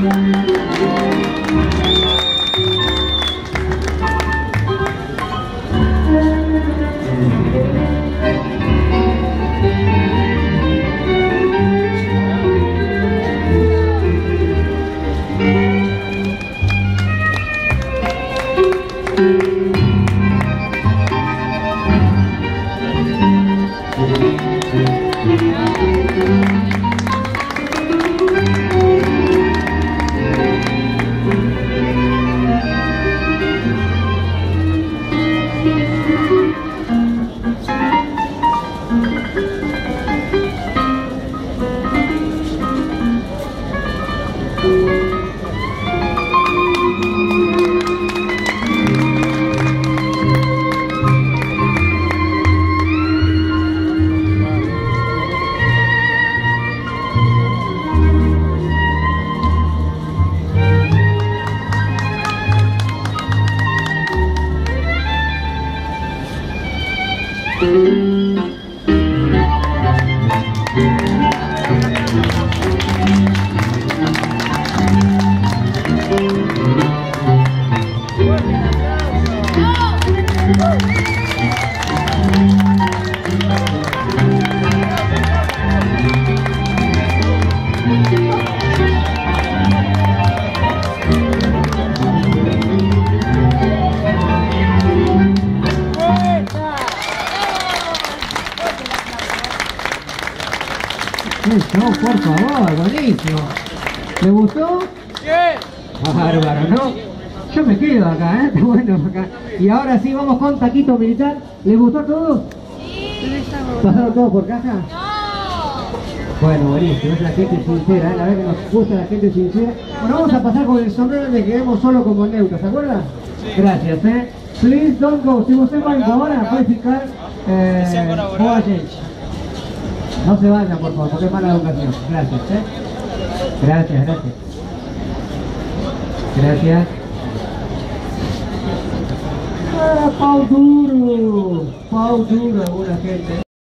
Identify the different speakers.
Speaker 1: No, por favor, buenísimo. ¿Le gustó? Sí. Bárbaro, ¿no? Yo me quedo acá, está bueno acá. Y ahora sí, vamos con taquito militar. ¿Les gustó a todos? Sí. ¿Pasaron todos por caja? No. Bueno, buenísimo, es la gente sincera, la verdad que nos gusta la gente sincera. Bueno, vamos a pasar con el sombrero de que quedemos solo como neutros, ¿se acuerdan? Sí. Gracias, Please don't go. Si usted va ahora, puede ficar boa gente. No se vayan, por favor, porque es mala educación. Gracias, Gracias, gracias. Gracias. Pau duro alguna gente.